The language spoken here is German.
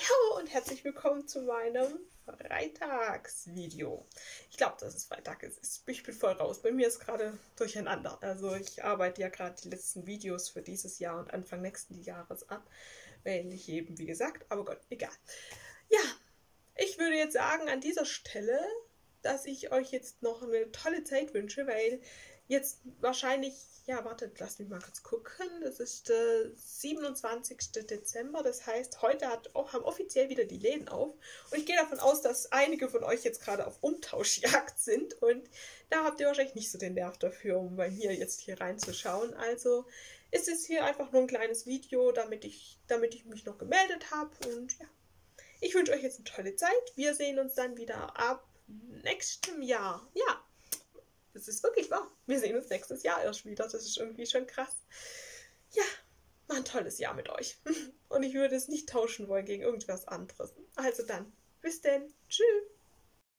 Hallo und herzlich willkommen zu meinem Freitagsvideo. Ich glaube, dass es Freitag ist. Ich bin voll raus. Bei mir ist gerade durcheinander. Also ich arbeite ja gerade die letzten Videos für dieses Jahr und Anfang nächsten Jahres ab. Weil ich eben, wie gesagt, aber Gott, egal. Ja, ich würde jetzt sagen an dieser Stelle, dass ich euch jetzt noch eine tolle Zeit wünsche, weil jetzt wahrscheinlich, ja, wartet, lasst mich mal kurz gucken, das ist der 27. Dezember, das heißt, heute haben offiziell wieder die Läden auf und ich gehe davon aus, dass einige von euch jetzt gerade auf Umtauschjagd sind und da habt ihr wahrscheinlich nicht so den Nerv dafür, um bei mir jetzt hier reinzuschauen, also ist es hier einfach nur ein kleines Video, damit ich mich noch gemeldet habe und ja. Ich wünsche euch jetzt eine tolle Zeit. Wir sehen uns dann wieder ab nächstem Jahr. Ja, das ist wirklich wahr. Wir sehen uns nächstes Jahr erst wieder. Das ist irgendwie schon krass. Ja, war ein tolles Jahr mit euch. Und ich würde es nicht tauschen wollen gegen irgendwas anderes. Also dann, bis denn. Tschüss.